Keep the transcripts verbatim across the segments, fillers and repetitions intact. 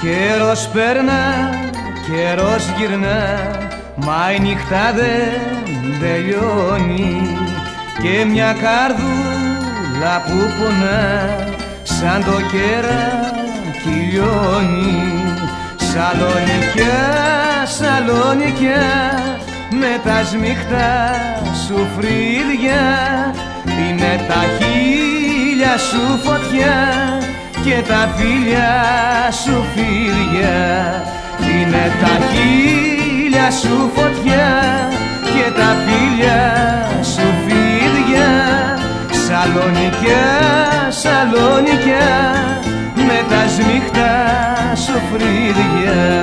Καιρός περνά, καιρός γυρνά, μα η νύχτα δεν τελειώνει και μια καρδούλα που πονά σαν το κεράκι λιώνει. Σαλονικιά, Σαλονικιά, με τα σμιχτά σου φρύδια, είναι τα χείλια σου φωτιά και τα φίλια σου φίδια. Είναι τα χείλια σου φωτιά και τα φίλια σου φίδια. Σαλονικιά, Σαλονικιά, με τα σμιχτά σου φρύδια.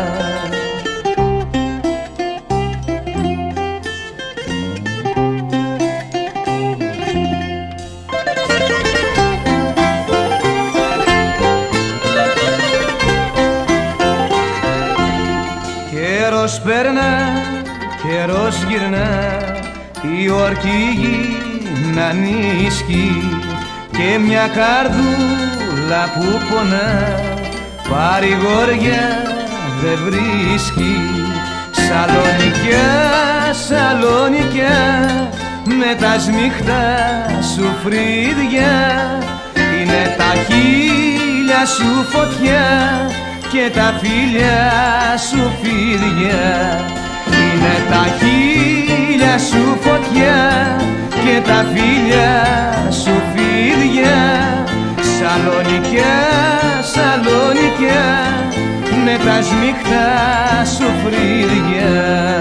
Καιρός περνά, καιρός γυρνά, η ορκή να νίσκει και μια καρδούλα που πονά παρηγόρια δεν βρίσκει. Σαλονικιά, Σαλονικιά, με τα σμιχτά σου φρύδια, είναι τα χείλια σου φωτιά και τα φίλια σου φίδια. Είναι τα χείλια σου φωτιά και τα φίλια σου φίδια. Σαλονικιά, Σαλονικιά, με τα σμιχτά σου φρύδια.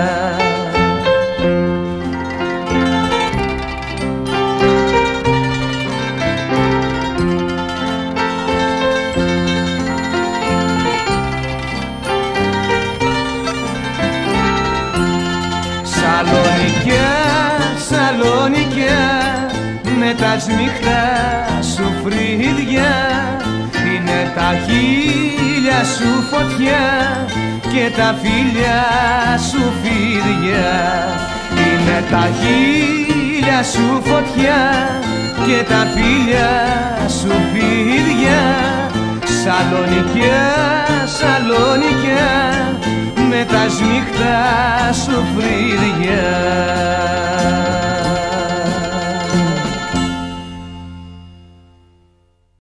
Σαλονικιά, Σαλονικιά, με τα σμιχτά σου φρύδια, είναι τα χείλια σου φωτιά και τα φίλια σου φίδια. Είναι τα χείλια σου φωτιά και τα φίλια σου φίδια. Σαλονικιά, Σαλονικιά, με τα σμιχτά σου φρύδια.